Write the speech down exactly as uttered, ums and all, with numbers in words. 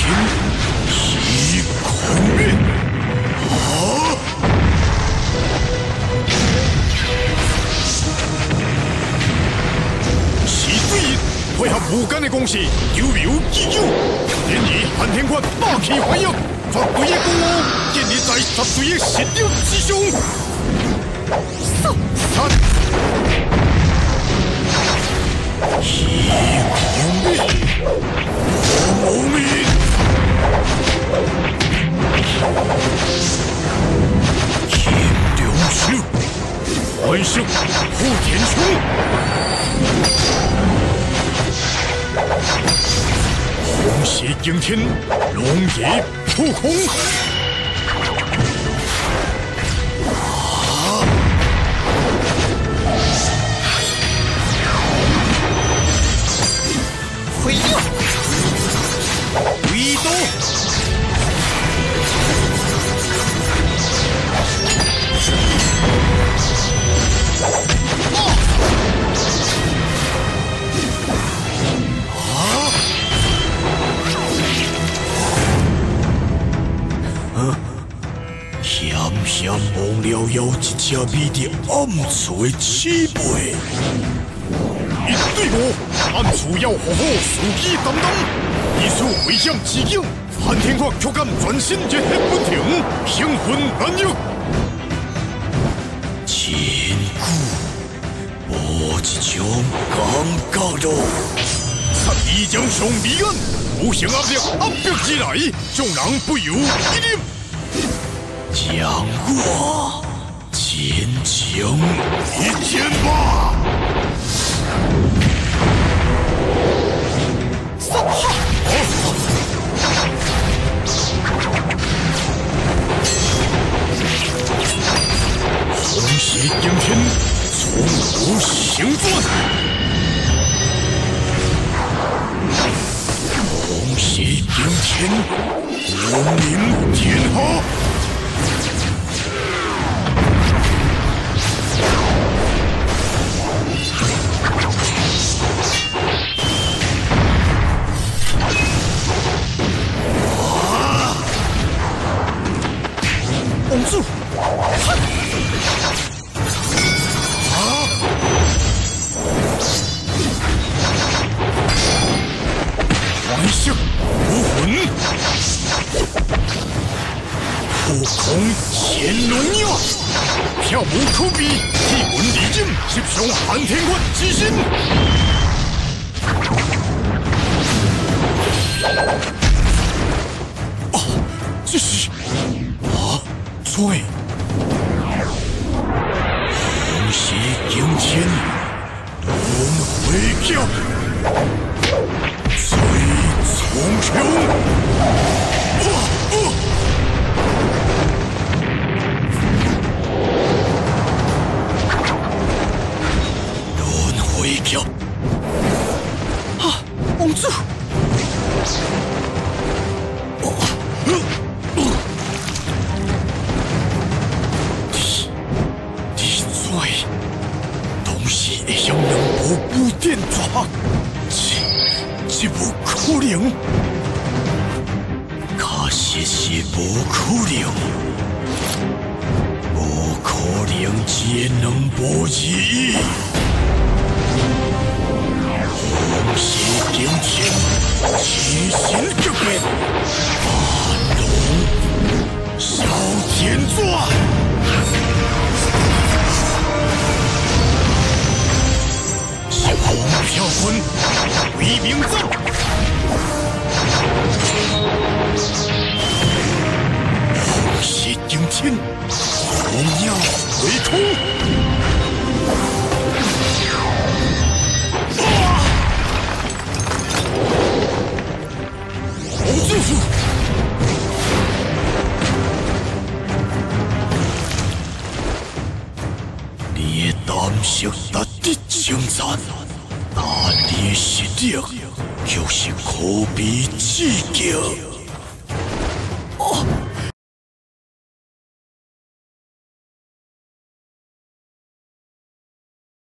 天一空灭。啊！是对配合无间的攻势，有苗已久，然而寒天关霸气怀勇，绝对的功劳建立在绝对的实力之上。三。 一空灭，无灭。天中手，万象护天穹。红血惊天，龙野扑空。 回应，围堵，啊！啊！险险忘了有一只美的暗处的刺背。 一对我，暗处要好好伺机担当。以此危险之境，寒天国却敢全身热血不停，兴奋难抑。千古无一种感觉咯。插衣将上彼岸，无形压力压迫之来，众人不由一念。将我前程一剑吧。 红血惊天，从无行转；红血惊天，闻名天下。公主，哼！ 万象无魂，破空乾龙耀，飘无可比，气魂离境，袭上寒天关之心。啊，这是啊，对，红血惊天，轮回教。 最苍穹，啊啊！轮回脚，啊，公主，啊，地地罪，东西会向两部古典抓。 这不可能，确实是不可能，不可能只能不义。红血惊天，七星革命，八龙烧天抓。 红飘坤，为名战。红血惊天，红耀为空。啊！红师傅，你的胆识达的精湛。 但你实力就是可比之极。